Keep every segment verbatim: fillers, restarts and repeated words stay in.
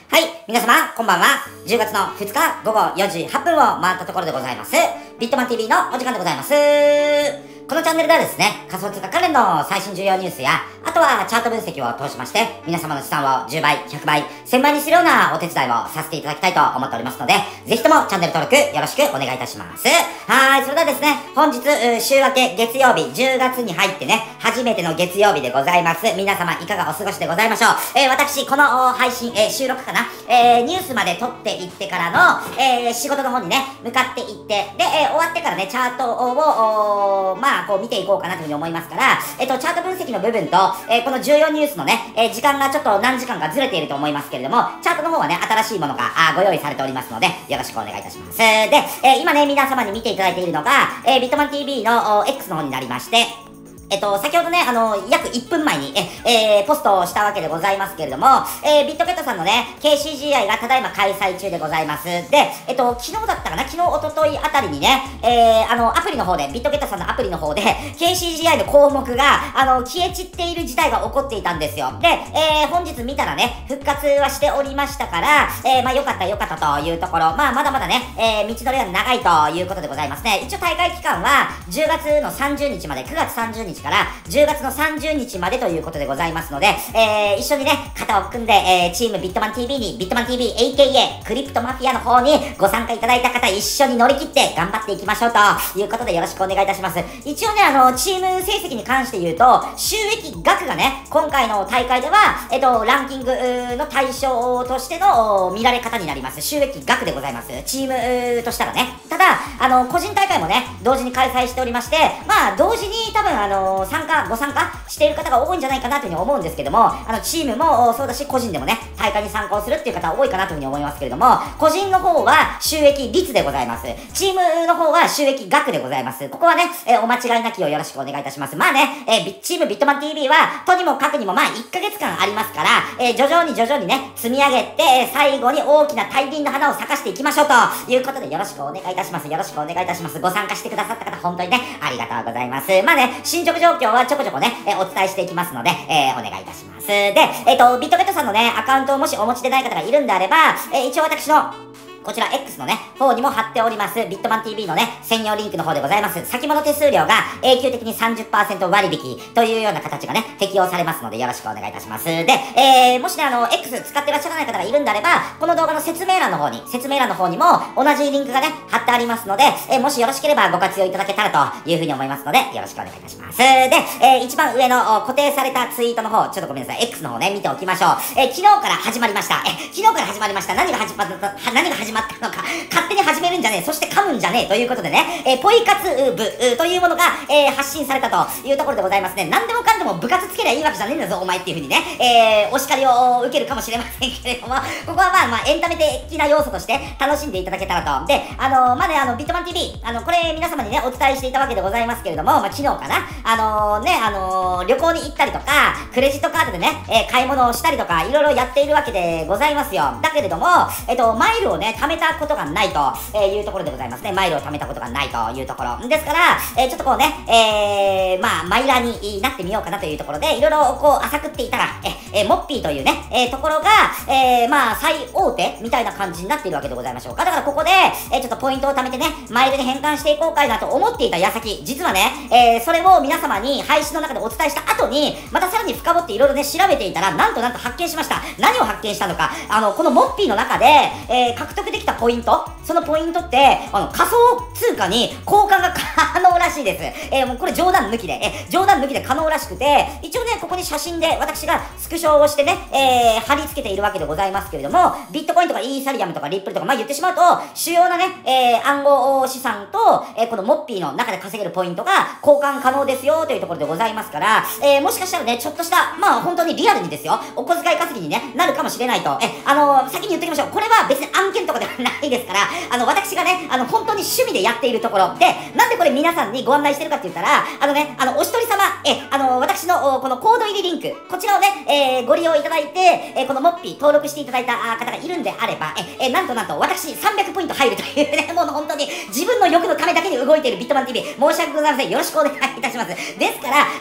はい、皆様、こんばんは。じゅうがつのふつかごごよじはっぷんを回ったところでございます。ビットマン ティービー のお時間でございます。このチャンネルではですね、仮想通貨関連の最新重要ニュースや、あとはチャート分析を通しまして、皆様の資産をじゅうばい、ひゃくばい、せんばいにするようなお手伝いをさせていただきたいと思っておりますので、ぜひともチャンネル登録よろしくお願いいたします。はい、それではですね、本日、週明け月曜日、じゅうがつに入ってね、初めての月曜日でございます。皆様いかがお過ごしでございましょう。えー、私、この配信、えー、収録かな、えー、ニュースまで撮っていってからの、えー、仕事の方にね、向かっていって、で、えー、終わってからね、チャートを、まあ、こう見ていこうかなというふうに思いますから、えっと、チャート分析の部分と、えー、この重要ニュースのね、えー、時間がちょっと何時間かずれていると思いますけれども、チャートの方はね、新しいものがあご用意されておりますので、よろしくお願いいたします。で、えー、今ね、皆様に見ていただいているのが、えー、ビットマン ティービー の X の方になりまして、えっと、先ほどね、あの、約いっぷんまえに、え、えー、ポストをしたわけでございますけれども、えー、ビットゲットさんのね、ケーシージーアイ がただいま開催中でございます。で、えっと、昨日だったかな、昨日、おとといあたりにね、えー、あの、アプリの方で、ビットゲットさんのアプリの方で、ケーシージーアイ の項目が、あの、消え散っている事態が起こっていたんですよ。で、えー、本日見たらね、復活はしておりましたから、えー、まあ、よかったよかったというところ、まあ、まだまだね、えー、道のりは長いということでございますね。一応大会期間は、じゅうがつのさんじゅうにちまで、くがつさんじゅうにちから、じゅうがつのさんじゅうにちまでということでございますので、えー、一緒にね、肩を組んで、えー、チームビットマン ティービー に、ビットマン ティービー、エーケーエー、クリプトマフィアの方にご参加いただいた方、一緒に乗り切って頑張っていきましょうということでよろしくお願いいたします。一応ね、あの、チーム成績に関して言うと、収益額がね、今回の大会では、えっと、ランキングの対象としての見られ方になります。収益額でございます。チームとしたらね。ただ、あの、個人大会もね、同時に開催しておりまして、まあ、同時に多分、あの、参加、ご参加している方が多いんじゃないかなというふうに思うんですけども、あの、チームもそうだし、個人でもね、大会に参加をするっていう方多いかなというふうに思いますけれども、個人の方は収益率でございます。チームの方は収益額でございます。ここはね、えー、お間違いなきをよろしくお願いいたします。まあね、えー、チームビットマン ティービー は、とにもかくにもまあいっかげつかんありますから、えー、徐々に徐々にね、積み上げて、最後に大きな大輪の花を咲かしていきましょうということでよろしくお願いいたします。よろしくお願いいたします。ご参加してくださった方、本当にね、ありがとうございます。まあね、進捗状況はちょこちょこね、えー、お伝えしていきますので、えー、お願いいたします。で、えっと、ビットゲットさんのね、アカウントをもしお持ちでない方がいるんであれば、えー、一応私のこちら X のね、方にも貼っております、ビットマン ティービー のね、専用リンクの方でございます。先物手数料が永久的に さんじゅっパーセント 割引というような形がね、適用されますのでよろしくお願いいたします。で、えー、もしね、あの、X 使ってらっしゃらない方がいるんであれば、この動画の説明欄の方に、説明欄の方にも同じリンクがね、貼ってありますので、えー、もしよろしければご活用いただけたらというふうに思いますので、よろしくお願いいたします。で、えー、一番上の固定されたツイートの方、ちょっとごめんなさい、X の方ね、見ておきましょう。えー、昨日から始まりました。えー、昨日から始まりました。何が始まった、何が始まったのか。勝手に始めるんじゃねえ、そして噛むんじゃねえということでね、えー、ポイ活部というものが、えー、発信されたというところでございますね。何でもかんでも部活つけりゃいいわけじゃねえんだぞ、お前っていうふうにね、えー、お叱りを受けるかもしれませんけれども、ここはまあまあエンタメ的な要素として楽しんでいただけたらと。で、あのー、まあね、あの、ビットマン ティービー、あの、これ皆様にね、お伝えしていたわけでございますけれども、まあ昨日かな、あのー、ね、あのー、旅行に行ったりとか、クレジットカードでね、えー、買い物をしたりとか、いろいろやっているわけでございますよ。だけれども、えっと、マイルをね、貯めたことがないと、えー、いうところでございますね。マイルを貯めたことがないというところ。ですから、えー、ちょっとこうね、えー、まあ、マイラーになってみようかなというところで、いろいろこう、浅くっていたら、え、えー、モッピーというね、えー、ところが、えー、まあ、最大手みたいな感じになっているわけでございましょうか。だからここで、えー、ちょっとポイントを貯めてね、マイルに変換していこうかいなと思っていた矢先、実はね、えー、それを皆様に配信の中でお伝えした後に、またさらに深掘っていろいろね、調べていたら、なんとなんと発見しました。何を発見したのか。あの、このモッピーの中で、えー、獲得できたポイント、そのポイントって、あの、仮想通貨に交換が可能らしいです。えー、もうこれ冗談抜きで、えー、冗談抜きで可能らしくて、一応ね、ここに写真で私がスクショをしてね、えー、貼り付けているわけでございますけれども、ビットコインとかイーサリアムとかリップルとか、まあ言ってしまうと、主要なね、えー、暗号資産と、えー、このモッピーの中で稼げるポイントが交換可能ですよというところでございますから、えー、もしかしたらね、ちょっとした、まあ本当にリアルにですよ、お小遣い稼ぎに、ね、なるかもしれないと、え、あのー、先に言っておきましょう。これは別に案件とかではないですから、あの、私がね、あの、本当に趣味でやっているところで、なんでこれ皆さんにご案内してるかって言ったら、あのね、あの、お一人様、え、あの、私のこのコード入りリンク、こちらをね、えー、ご利用いただいて、えー、このモッピー登録していただいた方がいるんであれば、え、え、なんとなんと私さんびゃくポイント入るというね、もう本当に自分の欲のためだけに動いているビットマン ティービー、申し訳ございません。よろしくお願いいたします。ですから、まあ、もしね、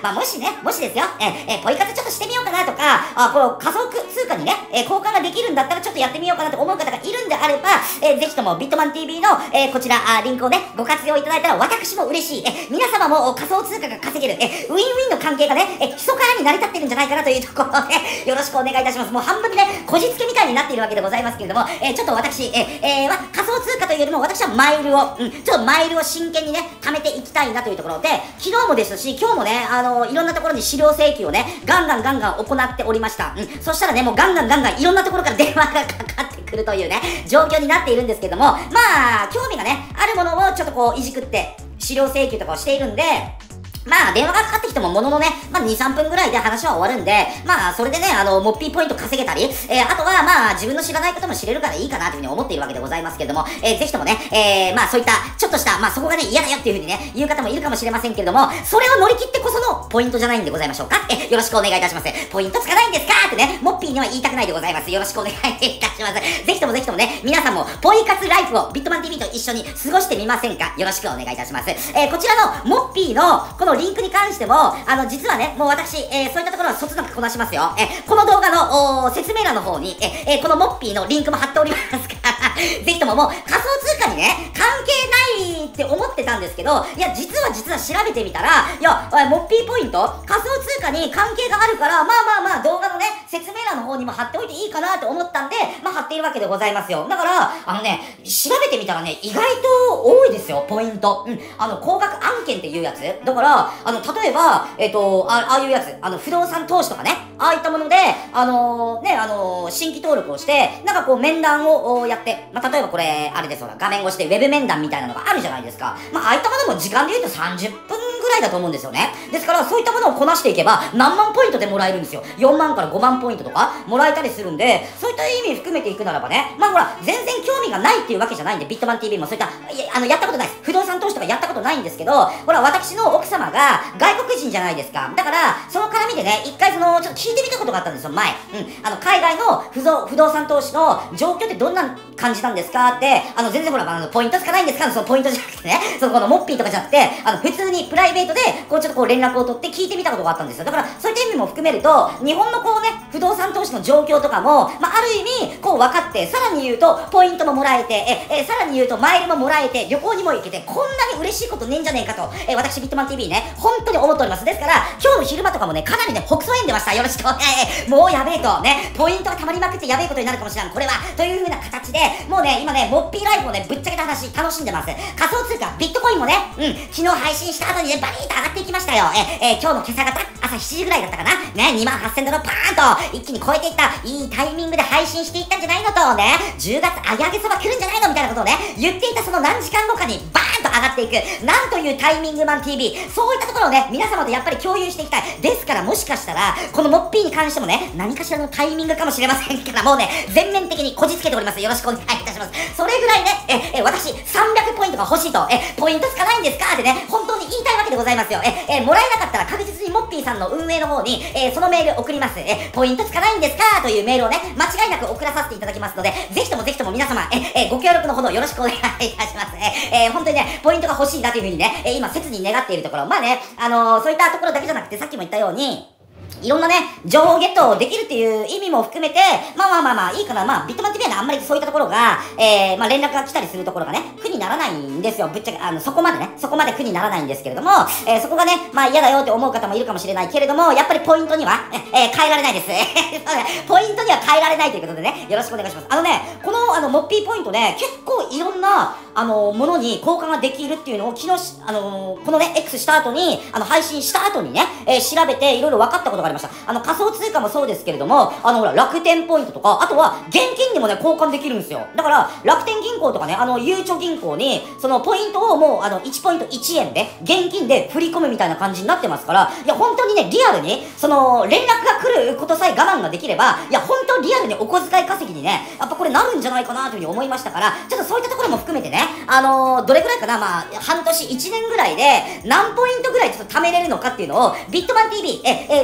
ね、もしですよ、え、え、ポイ活ちょっとしてみようかなとか、あ、この仮想通貨にね、え、交換ができるんだったらちょっとやってみようかなと思う方がいるんであれば、えー、ぜひともビットマン ティーブイ の、えー、こちら、あ、リンクをね、ご活用いただいたら私も嬉しい。え、皆様も仮想通貨が稼げる、え、ウィンウィンの関係がね、え、基礎からに成り立ってるんじゃないかなというところで、よろしくお願いいたします。もう半分にね、こじつけみたいになっているわけでございますけれども、えー、ちょっと私、え、えー、まあ、仮想通貨というよりも私はマイルを、うん、ちょっとマイルを真剣にね、貯めていきたいなというところで、昨日もですし、今日もね、あのー、いろんなところに資料請求をね、ガンガンガンガン行っておりました。うん、そしたらね、もうガンガンガンガンいろんなところから電話がかかってくるというね、状況になっているんですけども、まあ、興味がね、あるものをちょっとこう、いじくって、資料請求とかをしているんで、まあ、電話がかかってきてももののね、まあ、に、さんぷんぐらいで話は終わるんで、まあ、それでね、あの、モッピーポイント稼げたり、えー、あとは、まあ、自分の知らないことも知れるからいいかなというふうに思っているわけでございますけれども、えー、ぜひともね、えー、まあ、そういった、ちょっとした、まあ、そこがね、嫌だよっていうふうにね、言う方もいるかもしれませんけれども、それを乗り切ってこそのポイントじゃないんでございましょうか。え、よろしくお願いいたします。ポイントつかないんですかってね、モッピーには言いたくないでございます。よろしくお願いいたします。ぜひともぜひともね、皆さんも、ポイ活ライフをビットマン ティーブイ と一緒に過ごしてみませんか。よろしくお願いいたします。えー、こちらの、モッピーの、このリンクに関しても、あの、実はね、もう私、えー、そういったところはそつなくこなしますよ。えー、この動画の、お説明欄の方に、えー、このモッピーのリンクも貼っておりますから、ぜひとももう仮想通貨にね、関係ないって思ってたんですけど、いや、実は実は調べてみたら、いや、モッピーポイント、仮想通貨に関係があるから、まあまあまあ、動画のね、説明欄の方にも貼っておいていいかなと思ったんで、まあ貼っているわけでございますよ。だから、あのね、調べてみたらね、意外と多いですよ、ポイント。うん、あの、高額案件っていうやつ。だから、あの、例えば、えっと、あああいうやつ、あの、不動産投資とかね、ああいったもので、あのー、ね、あのー、新規登録をして、なんかこう面談をやって、まあ、例えばこれ、あれですほら、画面越しでウェブ面談みたいなのがあるじゃないですか。まあ、ああいったものも時間で言うとさんじゅっぷんぐらいだと思うんですよね。ですから、そういったものをこなしていけば、何万ポイントでもらえるんですよ。よんまんからごまんポイントとか、もらえたりするんで、そういった意味含めていくならばね、まあほら、全然興味がないっていうわけじゃないんで、ビットマン ティーブイ もそういった、いや、あの、やったことないです。不動産投資とかやったことないんですけど、ほら、私の奥様が外国人じゃないですか。だから、その絡みでね、一回その、ちょっと聞いてみたことがあったんですよ、前。うん。あの、海外の不動不動産投資の状況ってどんな感じなんですかって、あの、全然ほら、あの、ポイントつかないんですかそのポイントじゃなくてね、その、このモッピーとかじゃなくて、あの、普通にプライベートで、こう、ちょっとこう、連絡を取って聞いてみたことがあったんですよ。だから、そういった意味も含めると、日本のこうね、不動産投資の状況とかも、まあ、ある意味、こう、分かって、さらに言うと、ポイントももらえて、え、え、さらに言うと、マイルももらえて、旅行にも行けて、こんなに嬉しいことねえんじゃねえかと、え、私、ビットマン ティーブイ ね、本当に思っております。ですから、今日の昼間とかもね、かなりね、北総園出ました。よろしくお願い。もうやべえと、ね、ポイントが溜まりまくってやべえことになるかもしれん。これは、という風な形で、もうね、今ね、モッピーライフをね、ぶっちゃけた話、楽しんでます。仮想通貨、ビットコインもね、うん、昨日配信した後にね、バリーッと上がっていきましたよ。え、え、今日の今朝方、朝しちじぐらいだったかな。ね、にまんはっせんドルパーンと、一気に超えていった、いいタイミングで配信していったんじゃないのと、ね、じゅうがつ上げ上げそば来るんじゃないのみたいなことをね、言っていたその何時間後かに、バーンと上がっていく。なんというタイミングマン ティーブイ。そういったところをね、皆様とやっぱり共有していきたい。ですから、もしかしたら、このモッピーに関してもね、何かしらのタイミングかもしれませんから、もうね、全面的にこじつけております。よろしくお願いいたします。それぐらいね、え、え、私、さんびゃくポイントが欲しいと、え、ポイントつかないんですかってね、本当に言いたいわけでございますよ。え、え、もらえなかったら確実にモッピーさんの運営の方に、え、そのメール送ります。え、ポイントつかないんですかというメールをね、間違いなく送らさせていただきますので、ぜひともぜひとも皆様、え、え、ご協力のほどよろしくお願いいたします。え、え、本当にね、ポイントが欲しいなというふうにね、え、今、切に願っているところ。まあね、あのー、そういったところだけじゃなくて、さっきも言ったように、いろんなね、情報ゲットできるっていう意味も含めて、まあまあまあまあいいかな。まあ、ビットマン ティーブイ はね、あんまりそういったところが、えー、まあ連絡が来たりするところがね、苦にならないんですよ。ぶっちゃけ、あの、そこまでね、そこまで苦にならないんですけれども、えー、そこがね、まあ嫌だよって思う方もいるかもしれないけれども、やっぱりポイントには、えー、変えられないです。ポイントには変えられないということでね、よろしくお願いします。あのね、この、あの、モッピーポイントね、結構いろんな、あの、ものに交換ができるっていうのを昨日、あの、このね、X した後に、あの、配信した後にね、えー、調べていろいろ分かったことがありました。あの、仮想通貨もそうですけれども、あの、ほら、楽天ポイントとか、あとは、現金にもね、交換できるんですよ。だから、楽天銀行とかね、あの、ゆうちょ銀行に、その、ポイントをもう、あの、いちポイントいちえんで、現金で振り込むみたいな感じになってますから、いや、本当にね、リアルに、その、連絡が来ることさえ我慢ができれば、いや、本当リアルにお小遣い稼ぎにね、やっぱこれなるんじゃないかなというふうに思いましたから、ちょっとそういったところも含めてね、あのー、どれぐらいかな、まあ、半年、いちねんぐらいで、何ポイントぐらいちょっと貯めれるのかっていうのを、ビットマン ティーブイ、え、え、身をもって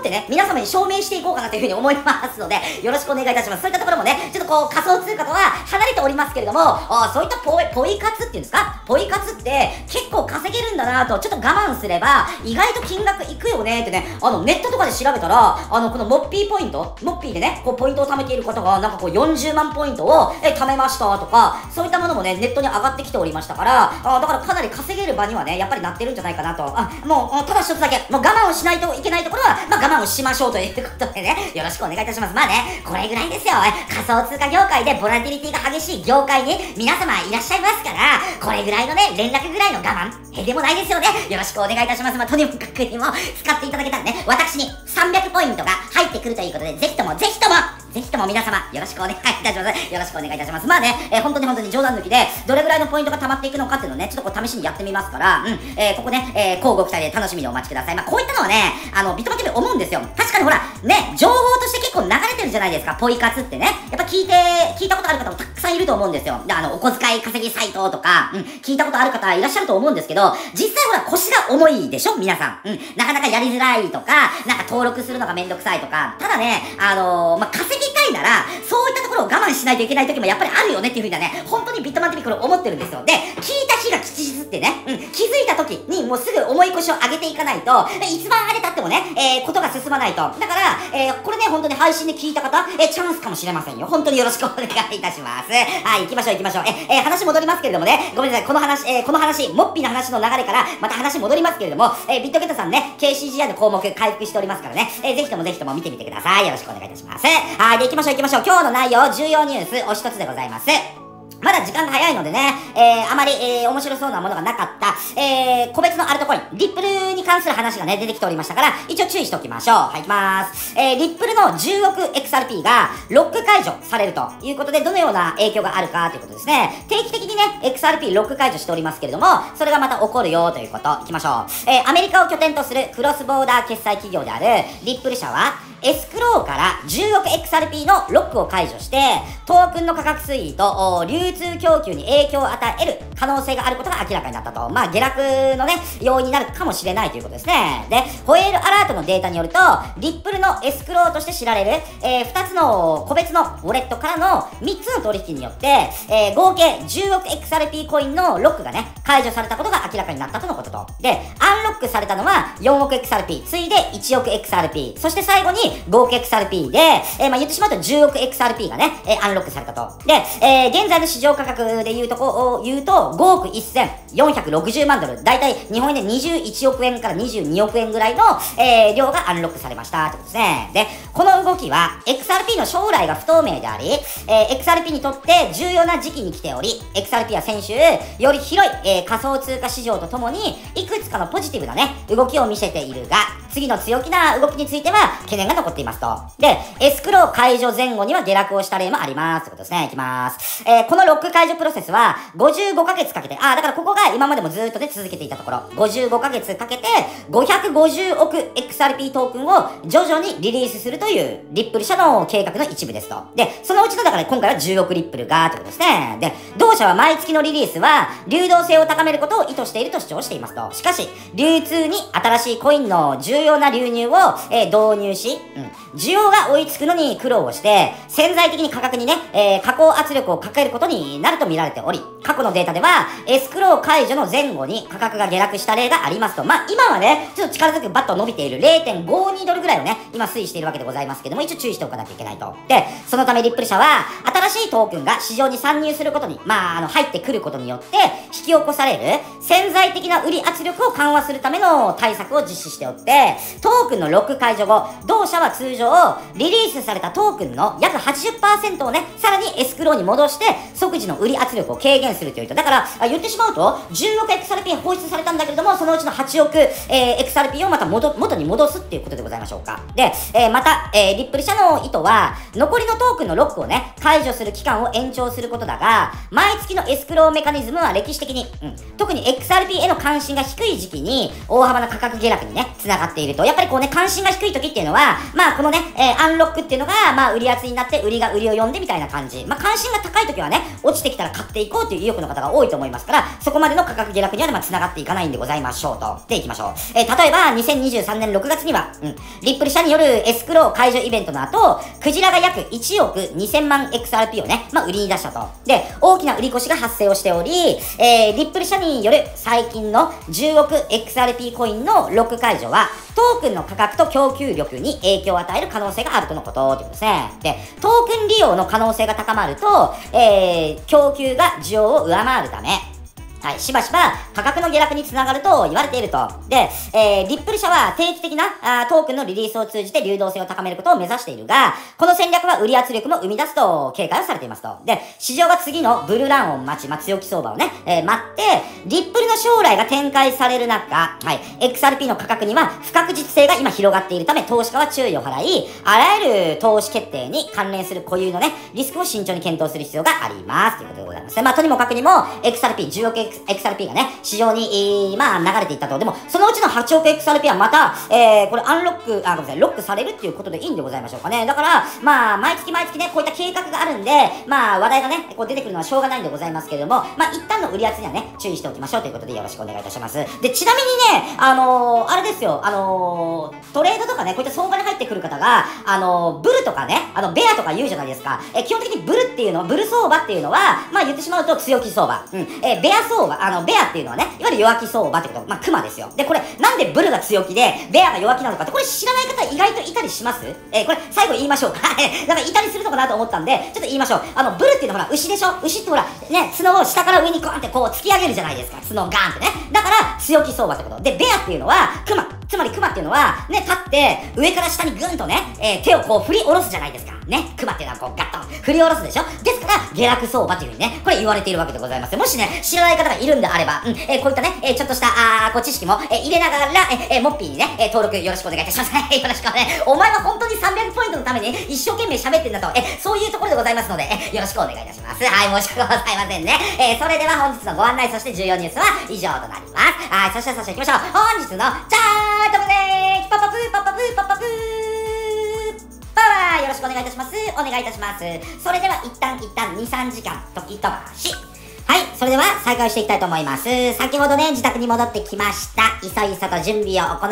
ってね、皆様に証明していこうかなというふうに思いますので、よろしくお願いいたします。そういったところもね、ちょっとこう仮想通貨とは離れておりますけれども、あそういったポイ、ポイ活っていうんですか、ポイ活って結構稼げるんだなと、ちょっと我慢すれば、意外と金額いくよねってね、あの、ネットとかで調べたら、あの、このモッピーポイント、モッピーでね、こうポイントを貯めている方が、なんかこうよんじゅうまんポイントを、え、貯めましたとか、そういったものもね、ネットに上がってきておりましたから、あだからかなり稼げる場にはね、やっぱりなってるんじゃないかなと。あ、もう、ただ一つだけ、もう我慢をしないといけないところは、まあ我慢をしましょうということでね、よろしくお願いいたします。まあね、これぐらいですよ。仮想通貨業界でボラティリティが激しい業界に皆様いらっしゃいますから、これぐらいのね、連絡ぐらいの我慢、へでもないですよね。よろしくお願いいたします。まあとにもかくにも使っていただけたらね、私にさんびゃくポイントが入ってくるということで、ぜひとも、ぜひとも、ぜひとも皆様、よろしくお願いいたします。よろしくお願いいたします。まあね、えー、本当に本当に冗談抜きで、どれぐらいのポイントが溜まっていくのかっていうのをね、ちょっとこう試しにやってみますから、うん、えー、ここね、えー、交互期待で楽しみにお待ちください。まあこういったのはね、あの、ビットマンティービー思うんですよ。確かにほら、ね、情報として結構流れてるじゃないですか、ポイ活ってね。やっぱ聞いて、聞いたことある方もたくさんいると思うんですよ。で、あの、お小遣い稼ぎサイトとか、うん、聞いたことある方いらっしゃると思うんですけど、実際ほら腰が重いでしょ皆さん。うん、なかなかやりづらいとか、なんか登録するのがめんどくさいとか、ただね、あのー、まあ、稼ぎたいなら、そういったところを我慢しないといけない時もやっぱりあるよねっていう風にはね、本当にビットマンティービーこれ思ってるんですよ。で、聞いた日が吉日ってね、うん、気づいた時にもうすぐ重い腰を上げていかないと、いつまんあれたってもね、えー、ことが進まないと。だから、えー、これね、本当に配信で聞いた方、えー、チャンスかもしれませんよ。本当によろしくお願いいたします。はい、行きましょう行きましょう。え、えー、話戻りますけれどもね、ごめんなさい、この話、えー、この話、モッピーの話の流れから、また話戻りますけれども、えー、ビットゲットさんね、ケーシージーアイ の項目回復しておりますからね、えー、ぜひともぜひとも見てみてください。よろしくお願いいたします。はい、で、行きましょう行きましょう。今日の内容、重要ニュース、お一つでございます。まだ時間が早いのでね、えー、あまり、えー、面白そうなものがなかった、えー、個別のアルトコイン、リップルに関する話がね、出てきておりましたから、一応注意しておきましょう。はい、行きます。えー、リップルのじゅうおくエックスアールピー がロック解除されるということで、どのような影響があるかということですね。定期的にね、エックスアールピー ロック解除しておりますけれども、それがまた起こるよということ。行きましょう。えー、アメリカを拠点とするクロスボーダー決済企業であるリップル社は、エスクローからじゅうおくエックスアールピー のロックを解除して、トークンの価格推移と流通供給に影響を与える可能性があることが明らかになったと。まあ、下落のね、要因になるかもしれないということですね。で、ホエールアラートのデータによると、リップルのエスクローとして知られる、えー、ふたつの個別のウォレットからのみっつの取引によって、えー、合計じゅうおくエックスアールピー コインのロックがね、解除されたことが明らかになったとのことと。で、アンロックされたのはよんおくエックスアールピー、次いでいちおくエックスアールピー、そして最後に合計 エックスアールピー で、えー、まあ言ってしまうとじゅうおくエックスアールピー がね、えー、アンロックされたと。で、えー、現在の市場価格で言うとこう、言うとごおくせんよんひゃくろくじゅうまんドル、だいたい日本円でにじゅういちおくえんからにじゅうにおくえんぐらいの、えー、量がアンロックされましたってことですね。で、この動きは エックスアールピー の将来が不透明であり、えー、エックスアールピー にとって重要な時期に来ており、エックスアールピー は先週、より広い、えー、仮想通貨市場とともに、いくつかのポジティブなね、動きを見せているが、次の強気な動きについては懸念が残っていますと。で、エスクロー解除前後には下落をした例もありますってことですね。いきます。えー、このロック解除プロセスはごじゅうごかげつかけて、あー、だからここが今までもずーっとね、続けていたところ、ごじゅうごかげつかけてごひゃくごじゅうおくエックスアールピー トークンを徐々にリリースするというリップル社の計画の一部ですと。で、そのうちのだから今回はじゅうおくリップルがってことですね。で、同社は毎月のリリースは流動性を高めることを意図していると主張していますと。しかし、流通に新しいコインの重要な流入を、えー、導入し、うん、需要が追いつくのに苦労をして、潜在的に価格にね、えー、下降圧力をかけることになると見られており、過去のデータでは、エスクロー解除の前後に価格が下落した例がありますと。まあ、今はね、ちょっと力強くバッと伸びている れいてんごにドルぐらいをね、今推移しているわけでございますけども、一応注意しておかなきゃいけないと。で、そのためリップル社は、新しいトークンが市場に参入することに、まあ、あの、入ってくることによって、引き起こされる潜在的な売り圧力を緩和するための対策を実施しておって、トークンのロック解除後、同社は通常、リリースされたトークンの約 はちじゅっパーセント をね、さらにエスクローに戻して、即時の売り圧力を軽減するというと、だから、言ってしまうと、じゅうおくエックスアールピー 放出されたんだけれども、そのうちのはちおく、えー、エックスアールピー をまた元元に戻すっていうことでございましょうか。で、えー、また、えー、リップル社の意図は、残りのトークンのロックをね、解除する期間を延長することだが、毎月のエスクローメカニズムは歴史的に、うん、特に エックスアールピー への関心が低い時期に、大幅な価格下落にね、繋がっていると。やっぱりこうね、関心が低い時っていうのは、 ら、まあこのね、えー、アンロックっていうのが、まあ売り圧になって売りが売りを呼んでみたいな感じ。まあ関心が高い時はね、落ちてきたら買っていこうっていう意欲の方が多いと思いますから、そこまでの価格下落にはまあ繋がっていかないんでございましょうと。で、いきましょう。えー、例えばにせんにじゅうさんねんろくがつには、うん、リップル社によるエスクロー解除イベントの後、クジラが約いちおくにせんまん エックスアールピー をね、まあ売りに出したと。で、大きな売り越しが発生をしており、えー、リップル社による最近のじゅうおく エックスアールピー コインのロック解除は、トークンの価格と供給力に影響を与える可能性があるとのことってことですね。で、トークン利用の可能性が高まると、えー、供給が需要を上回るため、はい、しばしば価格の下落につながると言われていると。で、えー、リップル社は定期的なあートークンのリリースを通じて流動性を高めることを目指しているが、この戦略は売り圧力も生み出すと警戒をされていますと。で、市場が次のブルーランを待ち、まあ、強気相場をね、えー、待って、リップルの将来が展開される中、はい、エックスアールピー の価格には不確実性が今広がっているため、投資家は注意を払い、あらゆる投資決定に関連する固有のね、リスクを慎重に検討する必要があります。ということでございます。まあ、とにもかくにも、エックスアールピー、じゅうおく エックスアールピー がね、市場に、えー、まあ、流れていったと。でも、そのうちのはちおく エックスアールピー はまた、えー、これアンロック、あ、ごめんなさい、ロックされるっていうことでいいんでございましょうかね。だから、まあ、毎月毎月ね、こういった計画があるんで、まあ、話題がね、こう出てくるのはしょうがないんでございますけれども、まあ、一旦の売り圧にはね、注意しておきましょうということでよろしくお願いいたします。で、ちなみにね、あのー、あれですよ、あのー、トレードとかね、こういった相場に入ってくる方が、あのー、ブルとかね、あの、ベアとか言うじゃないですか。え、基本的にブルっていうの、ブル相場っていうのは、まあ言ってしまうと強気相場。うん。え、ベア相場、あの、ベアっていうのはね、いわゆる弱気相場ってこと、まあ、クマですよ。で、これ、なんでブルが強気で、ベアが弱気なのかって、これ知らない方意外といたりします？えー、これ、最後言いましょうか。なんかいたりするのかなと思ったんで、ちょっと言いましょう。あの、ブルっていうのはほら、牛でしょ？牛ってほら、ね、角を下から上にコーンってこう突き上げるじゃないですか。角をガーンってね。だから、強気相場ってこと。で、ベアっていうのは、クマ。つまりクマっていうのは、ね、立って、上から下にグンとね、えー、手をこう振り下ろすじゃないですか。ね。クマっていうのはこうガッと振り下ろすでしょ？ですから、下落相場っていう風にね、これ言われているわけでございます。もしね、知らない方がいるんであれば、うん、えー、こういったね、えー、ちょっとした、あー、こう知識も、えー、入れながら、えー、モッピーにね、えー、登録よろしくお願いいたします。よろしくお願い。お前は本当にさんびゃくポイントのために一生懸命喋ってんだと、えー、そういうところでございますので、えー、よろしくお願いいたします。はい、申し訳ございませんね。えー、それでは本日のご案内、そして重要ニュースは以上となります。はい、そしてそして行きましょう。本日のチャートでーす。パパプーパパプーパパプーパワーよろしくお願いいたします。お願いいたします。それでは一旦一旦に、さんじかん時飛ばし。はい、それでは再開していきたいと思います。先ほどね、自宅に戻ってきました。いそいそと準備を行って、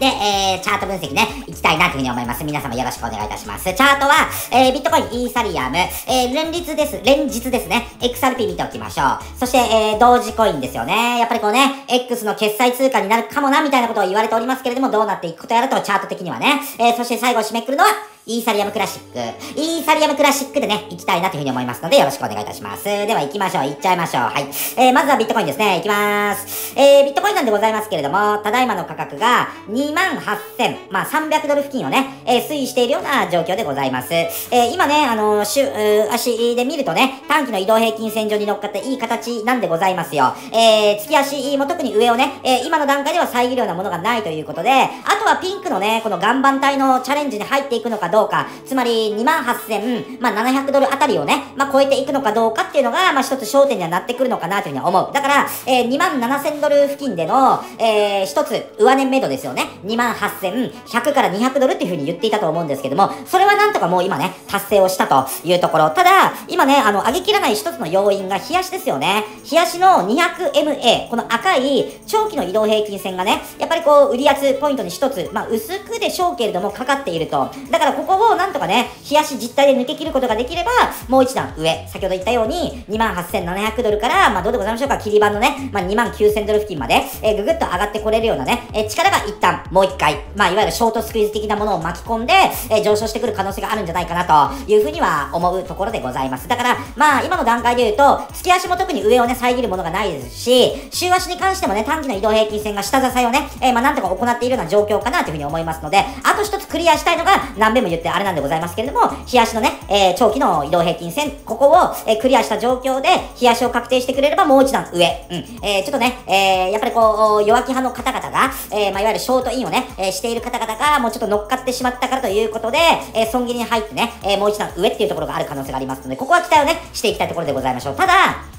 えー、チャート分析ね、いきたいなというふうに思います。皆様よろしくお願いいたします。チャートは、えー、ビットコイン、イーサリアム、えー、連日です、連日ですね、エックスアールピー 見ておきましょう。そして、えー、同時コインですよね。やっぱりこうね、X の決済通貨になるかもな、みたいなことを言われておりますけれども、どうなっていくことやらと、チャート的にはね。えー、そして最後締めくくるのは、イーサリアムクラシック。イーサリアムクラシックでね、行きたいなというふうに思いますので、よろしくお願いいたします。では行きましょう。行っちゃいましょう。はい。えー、まずはビットコインですね。行きまーす。えー、ビットコインなんでございますけれども、ただいまの価格がにまんはっせん、まあさんびゃくドル付近をね、えー、推移しているような状況でございます。えー、今ね、あのー、週、足で見るとね、短期の移動平均線上に乗っかっていい形なんでございますよ。えー、月足も特に上をね、えー、今の段階では遮るようなものがないということで、あとはピンクのね、この岩盤帯のチャレンジに入っていくのかどうか、つまりにまんはっせん、まあ、ななひゃくドルあたりをね、まあ、超えていくのかどうかっていうのが、まあ、一つ焦点にはなってくるのかなというふうに思う。だから、えー、にまんななせんドル付近での、えー、一つ、上値目処ですよね。にまんはっせんひゃくからにひゃくドルっていうふうに言っていたと思うんですけども、それはなんとかもう今ね、達成をしたというところ。ただ、今ね、あの、上げきらない一つの要因が、日足ですよね。日足の にひゃくエムエー、この赤い長期の移動平均線がね、やっぱりこう、売り圧ポイントに一つ、まあ、薄くでしょうけれども、かかっていると。だからここをなんとかね、日足実体で抜け切ることができれば、もう一段上、先ほど言ったように、にまんはっせんななひゃくドルから、まあ、どうでございましょうか、切り板のね、まあ、にまんきゅうせんドル付近まで、えー、ぐぐっと上がってこれるようなね、えー、力が一旦、もう一回、まあ、いわゆるショートスクイーズ的なものを巻き込んで、えー、上昇してくる可能性があるんじゃないかな、というふうには思うところでございます。だから、まあ、今の段階で言うと、月足も特に上をね、遮るものがないですし、週足に関してもね、短期の移動平均線が下支えをね、えー、まあ、なんとか行っているような状況かな、というふうに思いますので、あと一つクリアしたいのが、何べんも言ってあれなんでございますけれども、日足のね、えー、長期の移動平均線、ここを、えー、クリアした状況で、日足を確定してくれればもう一段上。うん。えー、ちょっとね、えー、やっぱりこう、弱気派の方々が、えー、まあ、いわゆるショートインをね、えー、している方々が、もうちょっと乗っかってしまったからということで、えー、損切りに入ってね、えー、もう一段上っていうところがある可能性がありますので、ここは期待をね、していきたいところでございましょう。ただ、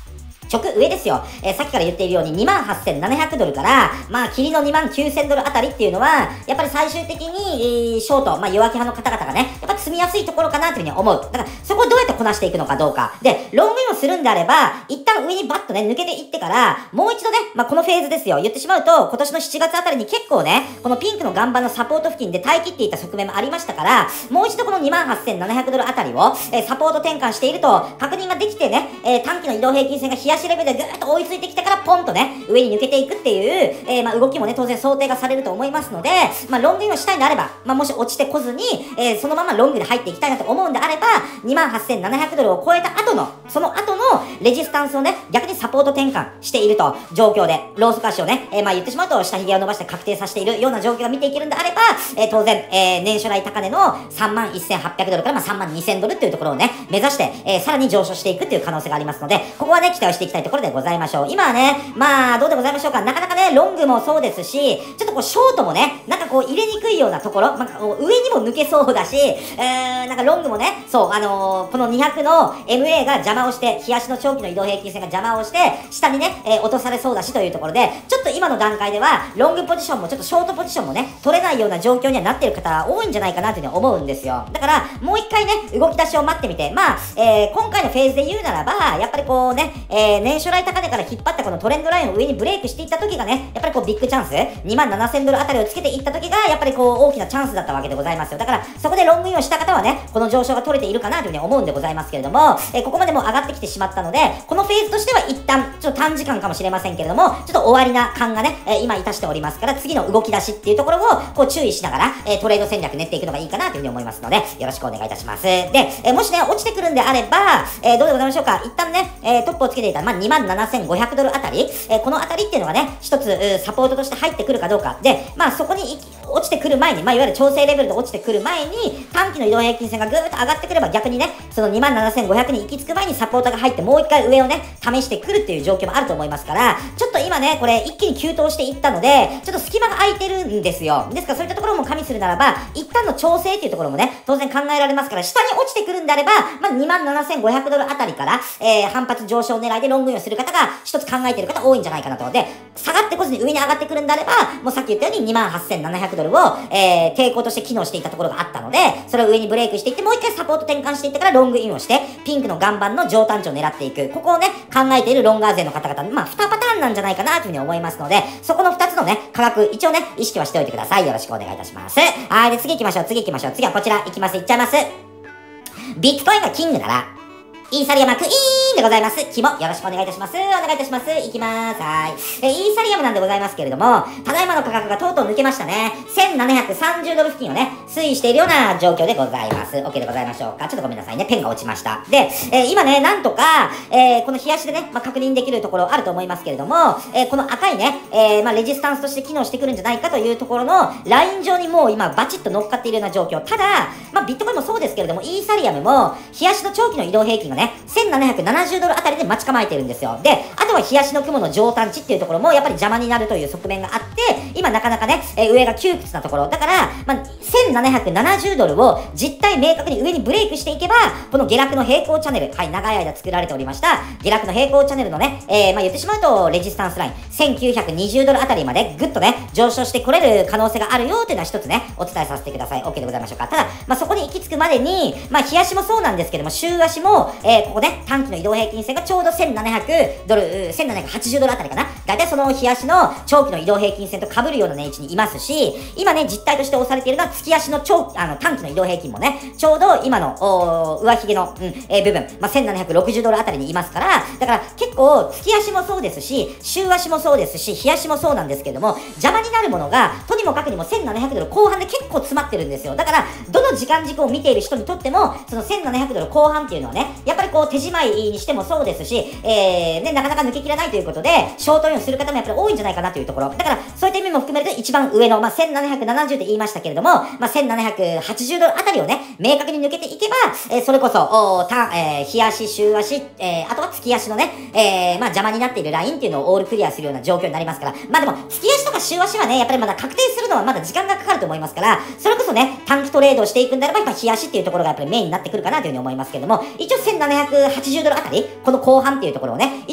直上ですよ。えー、さっきから言っているようににまんはっせんななひゃくドルから、まあ、霧のにまんきゅうせんドルあたりっていうのは、やっぱり最終的に、えー、ショート、まあ、弱気派の方々がね、やっぱ積みやすいところかなというふうに思う。だから、そこをどうやってこなしていくのかどうか。で、ロングインをするんであれば、一旦上にバッとね、抜けていってから、もう一度ね、まあ、このフェーズですよ。言ってしまうと、今年のしちがつあたりに結構ね、このピンクの岩盤のサポート付近で耐え切っていた側面もありましたから、もう一度このにまんはっせんななひゃくドルあたりを、えー、サポート転換していると、確認ができてね、えー、短期の移動平均線が冷やしレベルでぐーっと追いついてきてから、ポンとね、上に抜けていくっていう、えー、まあ、動きもね、当然想定がされると思いますので、まあ、ロングインをしたいのであれば、まあ、もし落ちてこずに、えー、そのままロングで入っていきたいなと思うんであれば、にまんはっせんななひゃくドルを超えた後の、その後のレジスタンスをね、逆にサポート転換していると、状況で、ローソク足をね、えー、まあ、言ってしまうと、下髭を伸ばして確定させているような状況が見ていけるんであれば、えー、当然、えー、年初来高値のさんまんせんはっぴゃくドルから、まあ、さんまんにせんドルっていうところをね、目指して、えー、さらに上昇していくっていう可能性がありますので、ここはね、期待をしていきたいところでございましょう。今はね、まあ、どうでございましょうか。なかなかね、ロングもそうですし、ちょっとこう、ショートもね、なんかこう、入れにくいようなところ、まあ、上にも抜けそうだし、えー、なんかロングもね、そう、あのー、このにひゃくの エムエー が邪魔をして、日足の長期の移動平均線が邪魔をして、下にね、えー、落とされそうだしというところで、ちょっと今の段階では、ロングポジションもちょっとショートポジションもね、取れないような状況にはなっている方多いんじゃないかなというふうに思うんですよ。だから、もう一回ね、動き出しを待ってみて、まあ、えー、今回のフェーズで言うならば、やっぱりこうね、えー、年初来高値から引っ張ったこのトレンドラインを上にブレイクしていった時がね、やっぱりこうビッグチャンス、にまんななせんドルあたりをつけていった時が、やっぱりこう大きなチャンスだったわけでございますよ。だから、そこでロングインをした方はね、この上昇が取れているかなというふうに思うんでございますけれども、えー、ここまでもう上がってきてしまったので、このフェーズとしては一旦、ちょっと短時間かもしれませんけれども、ちょっと終わりな感がね、えー、今いたしておりますから、次の動き出しっていうところを、こう注意しながら、えー、トレード戦略練っていくのがいいかなというふうに思いますので、よろしくお願いいたします。で、えー、もしね、落ちてくるんであれば、えー、どうでございましょうか。一旦ね、えー、トップをつけていた、まあ、にまんななせんごひゃくドルあたり、えー、このあたりっていうのがね、一つ、サポートとして入ってくるかどうか。で、まあ、そこに落ちてくる前に、まあ、いわゆる調整レベルで落ちてくる前に、短期の移動平均線がぐーっと上がってくれば、逆にね、そのにまんななせんごひゃくに行き着く前にサポーターが入って、もう一回上をね、試してくるっていう状況もあると思いますから、ちょっと今ね、これ一気に急騰していったので、ちょっと隙間が空いてるんですよ。ですからそういったところも加味するならば、一旦の調整っていうところもね、当然考えられますから、下に落ちてくるんであれば、まあ、にまんななせんごひゃくドルあたりから、えー、反発上昇狙いでロングインをする方が一つ考えている方多いんじゃないかなと。で、下がってこずに上に上がってくるんであれば、もうさっき言ったようににまんはっせんななひゃくドルを、えー、抵抗として機能していたところがあったので、それを上にブレイクしていって、もう一回サポート転換していってからロングインをして、ピンクの岩盤の上端値を狙っていく。ここをね、考えているロンガー勢の方々、まあ、にパターンなんじゃないかなというふうに思いますので、そこのふたつのね、価格、一応ね、意識はしておいてください。よろしくお願いいたします。はい、で、次行きましょう、次行きましょう。次はこちら、行きます、行っちゃいます。ビットコインがキングなら、イーサリアムクイーンでございます。肝、よろしくお願いいたします。お願いいたします。いきまーす。はい。え、イーサリアムなんでございますけれども、ただいまの価格がとうとう抜けましたね。せんななひゃくさんじゅうドル付近をね、推移しているような状況でございます。OK でございましょうか。ちょっとごめんなさいね。ペンが落ちました。で、えー、今ね、なんとか、えー、この冷やしでね、まあ、確認できるところあると思いますけれども、えー、この赤いね、えー、まあ、レジスタンスとして機能してくるんじゃないかというところの、ライン上にもう今、バチッと乗っかっているような状況。ただ、まあ、ビットコインもそうですけれども、イーサリアムも、冷やしの長期の移動平均がね、せんななひゃくななじゅうドルあたりで待ち構えてるんですよ。で、あとは冷やしの雲の上端値っていうところもやっぱり邪魔になるという側面があって、今なかなかね、えー、上が窮屈なところ。だから、まあ、せんななひゃくななじゅうドルを実体明確に上にブレイクしていけば、この下落の平行チャンネル、はい、長い間作られておりました、下落の平行チャンネルのね、えー、まあ言ってしまうと、レジスタンスライン、せんきゅうひゃくにじゅうドルあたりまでぐっとね、上昇してこれる可能性があるよっていうのは一つね、お伝えさせてください。OK でございましょうか。ただ、まあそこに行き着くまでに、まあ日足もそうなんですけども、週足も、えー、ここね、短期の移動平均線がちょうどせんななひゃくドル、せんななひゃくはちじゅうドルあたりかな。だいたいその日足の長期の移動平均線と被るようなね、位置にいますし、今ね、実態として押されているのは月足の長、あの、短期の移動平均もね、ちょうど今の、お上髭の、うん、えー、部分、まあ、せんななひゃくろくじゅうドルあたりにいますから、だから結構、月足もそうですし、週足もそうですし、日足もそうなんですけども、邪魔になるものが、とにもかくにもせんななひゃくドル後半で結構詰まってるんですよ。だから、どの時間軸を見ている人にとっても、そのせんななひゃくドル後半っていうのはね、やっぱりこう、手仕舞いにしてもそうですし、えー、ね、なかなか抜けきらないということで、ショートインをする方もやっぱり多いんじゃないかなというところ。だから、そういった意味も含めると一番上の、まあ、せんななひゃくななじゅうで言いましたけれども、まあ、せんななひゃくはちじゅうドルあたりをね、明確に抜けていけば、えー、それこそ、おた、えー、日足、週足、えー、あとは月足のね、えー、まあ、邪魔になっているラインっていうのをオールクリアするような状況になりますから、まあでも、月足とか週足はね、やっぱりまだ確定するのはまだ時間がかかると思いますから、それこそね、短期トレードをしていくんであれば、やっぱ日足っていうところがやっぱりメインになってくるかなというふうに思いますけれども、一応せんななひゃくはちじゅうドルあたり、この後半っていうところをね、一応注視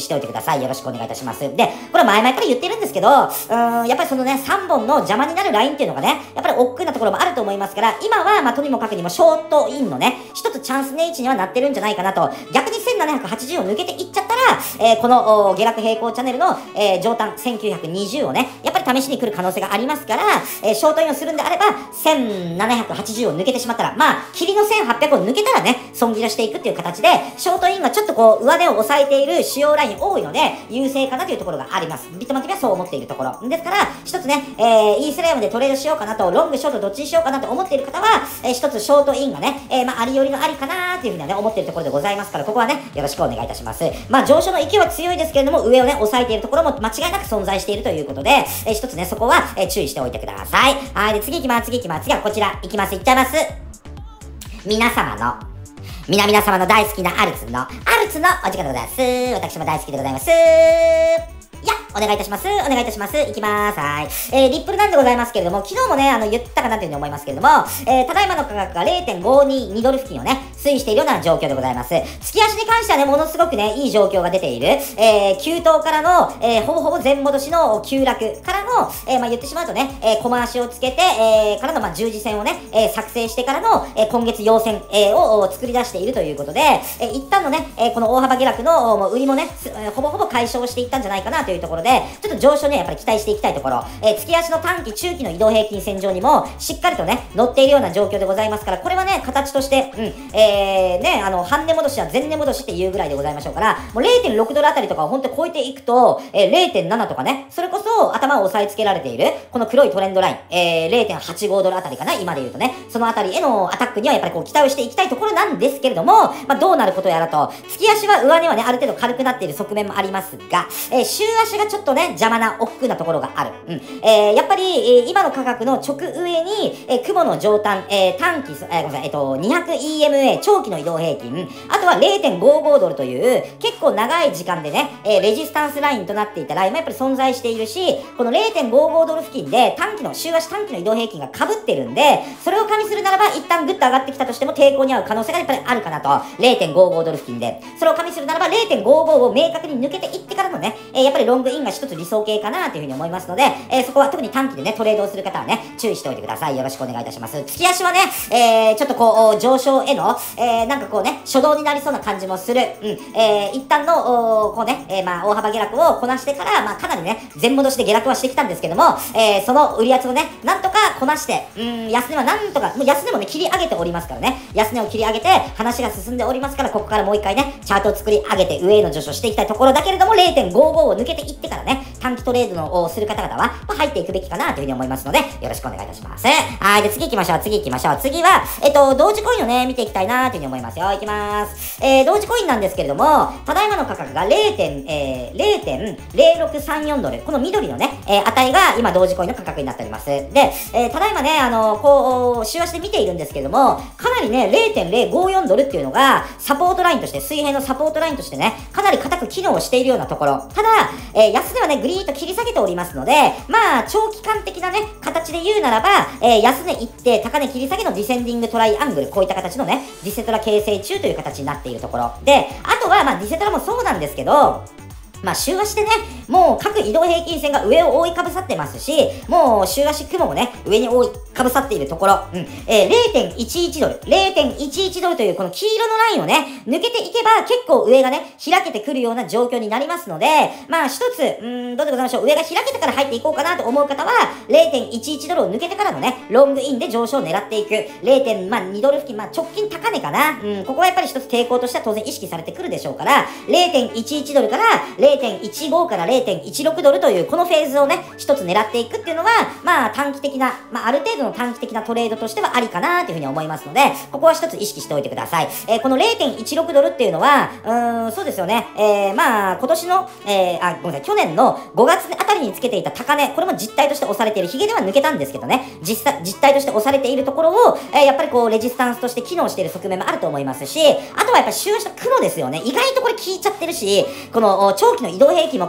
視しておいてください。よろしくお願いいたします。で、これは前々から言ってるんですけど、うーん、やっぱりそのね、さんぼんの邪魔になるラインっていうのがね、やっぱり億劫なところもあると思いますから、今は、まあ、とにもかくにもショートインのね、一つチャンスネ位置にはなってるんじゃないかなと。逆にせんななひゃくはちじゅうを抜けていっちゃったら、えー、この下落平行チャンネルの、えー、上端せんきゅうひゃくにじゅうをね、やっぱり試しに来る可能性がありますから、えー、ショートインをするんであれば、せんななひゃくはちじゅうを抜けてしまったら、まあ、霧のせんはっぴゃくを抜けたらね、損切らしていくっていう形で、ショートインがちょっとこう、上値を抑えている主要ライン多いので、優勢かなというところがあります。ビットマンティビはそう思っているところ。ですから、一つね、えー、イースライムでトレードしようかなと、ロング、ショートどっちにしようかなと思っている方は、えー、一つショートインがね、えー、まあ、ありよりのありかなーっていうふうにはね、思っているところでございますから、ここはね、よろしくお願いいたします。まあ、上昇の勢いは強いですけれども、上をね、抑えているところも間違いなく存在しているということで、えー、一つね、そこは、えー、注意しておいてください。はい、で、次行きます、次行きます。次はこちら、行きます、行っちゃいます。皆様の、皆々様の大好きなアルツの、アルツのお時間でございます。私も大好きでございます。いや、お願いいたします。お願いいたします。いきまーす。はい。えー、リップルなんでございますけれども、昨日もね、あの、言ったかなというふうに思いますけれども、えー、ただいまの価格が れいてんごにに ドル付近をね、推移しているような状況でございます。月足に関してはね、ものすごくね、いい状況が出ている。えー、急騰からの、えー、ほぼほぼ全戻しの急落からの、えー、まあ、言ってしまうとね、えー、小回しをつけて、えー、からの、まあ、十字線をね、えー、作成してからの、えー、今月陽線、えー、を作り出しているということで、えー、一旦のね、えー、この大幅下落の、もう売りもね、えー、ほぼほぼ解消していったんじゃないかなというところで、ちょっと上昇ね、やっぱり期待していきたいところ、えー、月足の短期、中期の移動平均線上にも、しっかりとね、乗っているような状況でございますから、これはね、形として、うん、えー、ね、あの、半値戻しは前値戻しっていうぐらいでございましょうから、もう れいてんろく ドルあたりとかを本当に超えていくと、えー、れいてんなな とかね、それこそ頭を押さえつけられている、この黒いトレンドライン、えー、れいてんはちご ドルあたりかな、今で言うとね、そのあたりへのアタックにはやっぱりこう期待をしていきたいところなんですけれども、まあ、どうなることやらと、月足は上値はね、ある程度軽くなっている側面もありますが、えー、週足がちょっとね、邪魔な、億劫なところがある。うん。えー、やっぱり、えー、今の価格の直上に、えー、雲の上端、えー、短期、えー、ごめんなさい、えっと、にひゃくイーエムエー、長期の移動平均、あとは れいてんごご ドルという、結構長い時間でね、えー、レジスタンスラインとなっていたラインもやっぱり存在しているし、この れいてんごご ドル付近で短期の、週足短期の移動平均が被ってるんで、それを加味するならば、一旦グッと上がってきたとしても抵抗に合う可能性がやっぱりあるかなと。れいてんごご ドル付近で。それを加味するならば、れいてんごご を明確に抜けていってからのね、えー、やっぱりロングインが一つ理想形かなというふうに思いますので、えー、そこは特に短期でね、トレードをする方はね、注意しておいてください。よろしくお願いいたします。月足はね、えー、ちょっとこう、上昇への、えー、なんかこうね、初動になりそうな感じもする。うん。えー、一旦の、こうね、えー、まあ、大幅下落をこなしてから、まあ、かなりね、全戻しで下落はしてきたんですけども、えー、その売り圧をね、なんとかこなして、うん、安値はなんとか、もう安値もね、切り上げておりますからね、安値を切り上げて、話が進んでおりますから、ここからもう一回ね、チャートを作り上げて、上への上昇していきたいところだけれども、れいてんごご を抜けていってからね、短期トレードのをする方々は、まあ、入っていくべきかなというふうに思いますので、よろしくお願いいたします。はい、で、次行きましょう、次行きましょう。次は、えっと、同時コインをね、見ていきたいなというふうに思いますよ。いきます。えー、同時コインなんですけれども、ただいまの価格が れいてんれいろくさんよん ドル。この緑のね、えー、値が今同時コインの価格になっております。で、えー、ただいまね、あの、こう、週足で見ているんですけれども、かなりね、れいてんれいごよん ドルっていうのが、サポートラインとして、水平のサポートラインとしてね、かなり固く機能しているようなところ。ただ、えー、安値はね、グリーンと切り下げておりますので、まあ、長期間的なね、形で言うならば、えー、安値行って、高値切り下げのディセンディングトライアングル、こういった形のね、ディセトラ形成中という形になっているところ。で、あとは、まあ、ディセトラもそうなんですけど、まあ、週足でね、もう各移動平均線が上を覆いかぶさってますし、もう週足雲もね、上に覆いかぶさっているところ、うん、えー、れいてんいちいち ドル、れいてんいちいち ドルというこの黄色のラインをね、抜けていけば結構上がね、開けてくるような状況になりますので、まあ一つ、うーん、どうでございましょう、上が開けてから入っていこうかなと思う方は、れいてんいちいち ドルを抜けてからのね、ロングインで上昇を狙っていく、れいてんに ドル付近、まあ直近高値かな、うん、ここはやっぱり一つ抵抗としては当然意識されてくるでしょうから、れいてんいちいち ドルから れいてんいちご から れいてんいちろく ドルというこのフェーズをね、一つ狙っていくっていうのは、まあ短期的な、まあある程度の短期的なトレードとしてはありかなというふうに思いますので、ここは一つ意識しておいてください。えー、この れいてんいちろく ドルっていうのは、うーん、そうですよね、えー、まあ今年の、えー、あ、ごめんなさい、去年のごがつあたりにつけていた高値、これも実態として押されている、ヒゲでは抜けたんですけどね、実際、実態として押されているところを、えー、やっぱりこう、レジスタンスとして機能している側面もあると思いますし、あとはやっぱり週足の黒ですよね。意外とこれ効いちゃってるし、この長期の移動平均もかなり効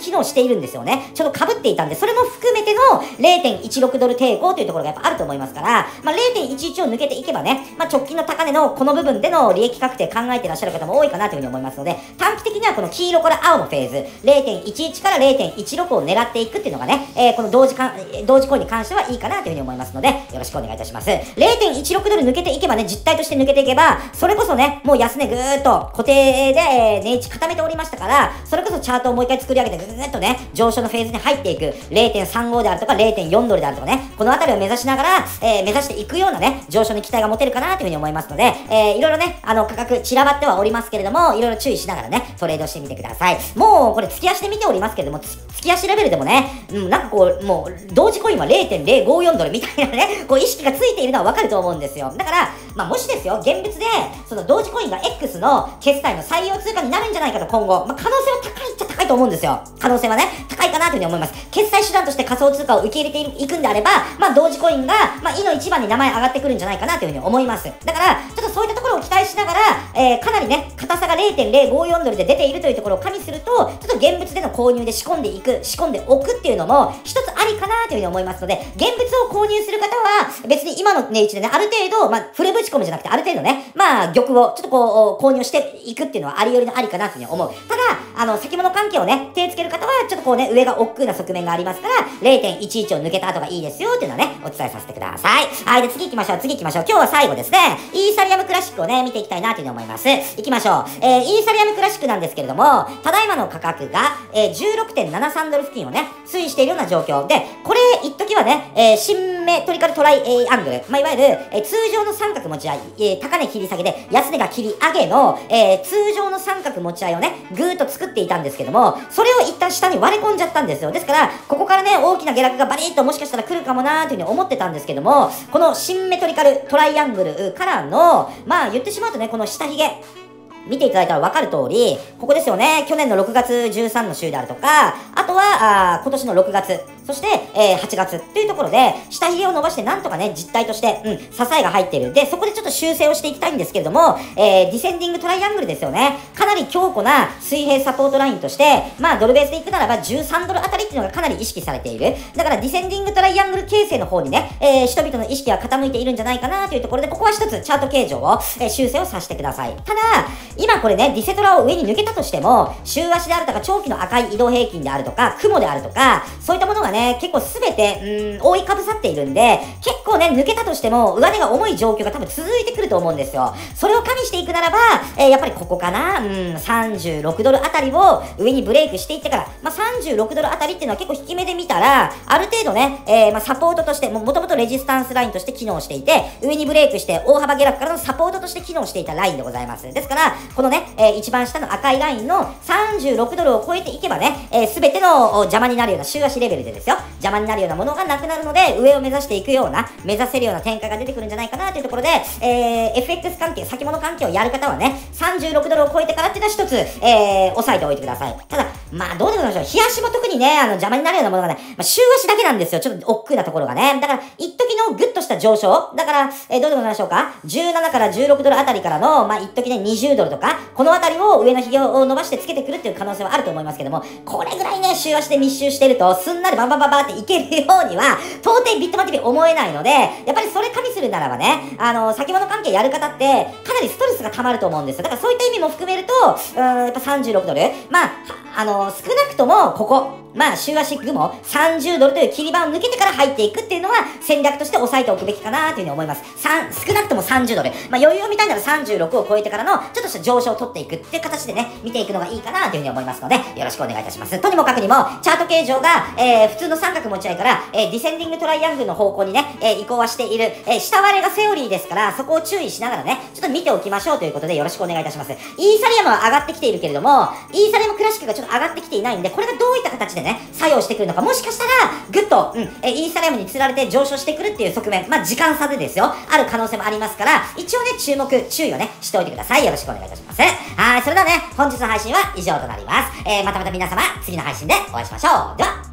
機能しているんですよね。ちょっと被っていたんで、それも含めての れいてんいちろく ドル抵抗というところがやっぱあると思いますから、まあ、れいてんいちいち を抜けていけばね、まあ、直近の高値のこの部分での利益確定考えてらっしゃる方も多いかなというふうに思いますので、短期的にはこの黄色から青のフェーズ、れいてんいちいち から れいてんいちろく を狙っていくっていうのがね、えー、この同時か同時コインに関してはいいかなというふうに思いますので、よろしくお願いいたします。れいてんいちろく ドル抜けていけばね、実態として抜けていけば、それこそね、もう安値ぐーっと固定で、えー、値位置固めておりましたから、それこそチャートをもう一回作り上げてぐーっとね、上昇のフェーズに入っていく、れいてんさんご であるとか れいてんよん ドルであるとかね、このあたりを目指しながら、えー、目指していくようなね、上昇に期待が持てるかなというふうに思いますので、えー、いろいろね、あの、価格散らばってはおりますけれども、いろいろ注意しながらね、トレードしてみてください。もう、これ、月足で見ておりますけれども、月足レベルでもね、うん、なんかこう、もう、同時コインは れいてんぜろごよん ドルみたいなね、こう、意識がついているのはわかると思うんですよ。だから、まあ、もしですよ、現物で、その同時コインが X の決済の採用通貨になるんじゃないかと今後、まあ、可能性は高いっちゃ高いと思うんですよ。可能性はね、高いかなというふうに思います。決済手段として仮想通貨を受け入れていくんであれば、まあ、同時コインが、まあ、いの一番に名前上がってくるんじゃないかなというふうに思います。だから、ちょっとそういったところを期待しながら、えー、かなりね、硬さが れいてんぜろごよん ドルで出ているというところを加味すると、ちょっと現物での購入で仕込んでいく、仕込んでおくっていうのも、一つありかなというふうに思いますので、現物を購入する方は、別に今の値位置でね、ある程度、まあ、フルぶち込むじゃなくて、ある程度ね、まあ、玉をちょっとこう、購入していくっていうのはありよりのありかなというふうに思う。ただ、あの、先物関係をね、手つける方は、ちょっとこうね、上が億劫な側面がありますから、れいてんいちいち を抜けた後がいいですよっていうのはね、お伝えさせてください。はい、で、次行きましょう、次行きましょう。今日は最後ですね、イーサリアムクラシックをね、見ていきたいなというふうに思います。行きましょう。えー、イーサリアムクラシックなんですけれども、ただいまの価格が、えー、じゅうろくてんななさん ドル付近をね、推移しているような状況で、これ、一時はね、えー、シンメトリカルトライ、えー、アングル、まあ、いわゆる、えー、通常の三角持ち合い、えー、高値切り下げで、安値が切り上げの、えー、通常の三角持ち合いをね、ぐーっと作っていたんですけども、それを一旦下に割れ込んじゃったんですよ。ですから、ここからね、大きな下落がバリッともしかしたら来るかもなーというふうに思ってたんですけども、このシンメトリカルトライアングルからの、まあ言ってしまうとね、この下髭、見ていただいたら分かる通り、ここですよね、去年のろくがつじゅうさんの週であるとか、あとは、あ今年のろくがつ、そして、えー、はちがつっていうところで、下髭を伸ばしてなんとかね、実態として、うん、支えが入っている。で、そこでちょっと修正をしていきたいんですけれども、えー、ディセンディングトライアングルですよね。かなり強固な水平サポートラインとして、まあ、ドルベースでいくならばじゅうさんドルあたりっていうのがかなり意識されている。だから、ディセンディングトライアングル形成の方にね、えー、人々の意識が傾いているんじゃないかなというところで、ここは一つチャート形状を、えー、修正をさせてください。ただ、今これね、ディセトラを上に抜けたとしても、週足であるとか、長期の赤い移動平均であるとか、雲であるとか、そういったものがね、結構すべて、うん、覆いかぶさっているんで、結構ね、抜けたとしても、上値が重い状況が多分続いてくると思うんですよ。それを加味していくならば、えー、やっぱりここかな、うん、さんじゅうろくドルあたりを上にブレイクしていってから、まあ、さんじゅうろくドルあたりっていうのは結構引き目で見たら、ある程度ね、えー、まあ、サポートとして、もともとレジスタンスラインとして機能していて、上にブレイクして大幅下落からのサポートとして機能していたラインでございます。ですから、このね、えー、一番下の赤いラインのさんじゅうろくドルを超えていけばね、えー、全ての邪魔になるような週足レベルでですよ、邪魔になるようなものがなくなるので、上を目指していくような、目指せるような展開が出てくるんじゃないかなというところで、えー、エフエックス 関係、先物関係をやる方はね、さんじゅうろくドルを超えてからっていうのは一つ、えー、押さえておいてください。ただ、まあ、どうでございましょう。日足も特にね、あの、邪魔になるようなものがね、まあ、週足だけなんですよ。ちょっと億劫なところがね。だから、一時のグッとした上昇。だから、えー、どうでございましょうか。じゅうななからじゅうろくドルあたりからの、まあ、一時ね、にじゅうドルとか、このあたりを上の髭を伸ばしてつけてくるっていう可能性はあると思いますけども、これぐらいね、週足で密集してると、すんなりバンバンバンバンっていけるようには、到底ビットマン ティービー 思えないので、やっぱりそれ加味するならばね、あの、先物関係やる方って、かなりストレスが溜まると思うんですよ。だからそういった意味も含めると、うーん、やっぱさんじゅうろくドル。まあ、あの、少なくとも、ここ、まあ、週足雲、さんじゅうドルという切り板を抜けてから入っていくっていうのは、戦略として押さえておくべきかなというふうに思います。さん、少なくともさんじゅうドル。まあ、余裕を見たいならさんじゅうろくを超えてからの、ちょっとした上昇を取っていくっていう形でね、見ていくのがいいかなというふうに思いますので、よろしくお願いいたします。とにもかくにも、チャート形状が、えー、普通の三角持ち合いから、えー、ディセンディングトライアングルの方向にね、えー、移行はしている、えー、下割れがセオリーですから、そこを注意しながらね、ちょっと見ておきましょうということで、よろしくお願いいたします。イーサリアムは上がってきているけれども、イーサリアムクラシックがちょっと上がってきていないんで、これがどういった形でね、作用してくるのか、もしかしたら、ぐっと、うん、え、イーサリアムに釣られて上昇してくるっていう側面、まあ、時間差でですよ、ある可能性もありますから、一応ね、注目、注意をね、しておいてください。よろしくお願いいたします。はい、それではね、本日の配信は以上となります。えー、またまた皆様、次の配信でお会いしましょう。では、